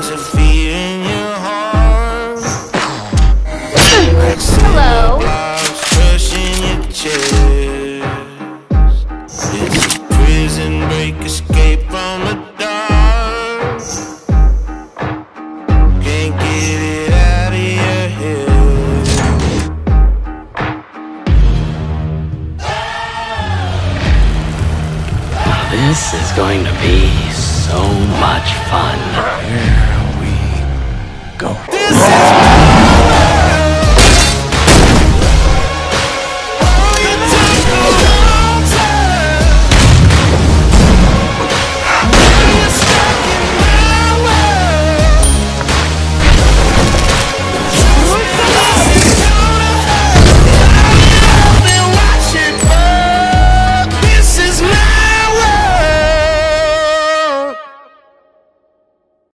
a fear in your heart. Hello. Crushing your chest. It's a prison break, escape from the dark. Can't get it out of your head. This is going to be so much fun. Here we go. This is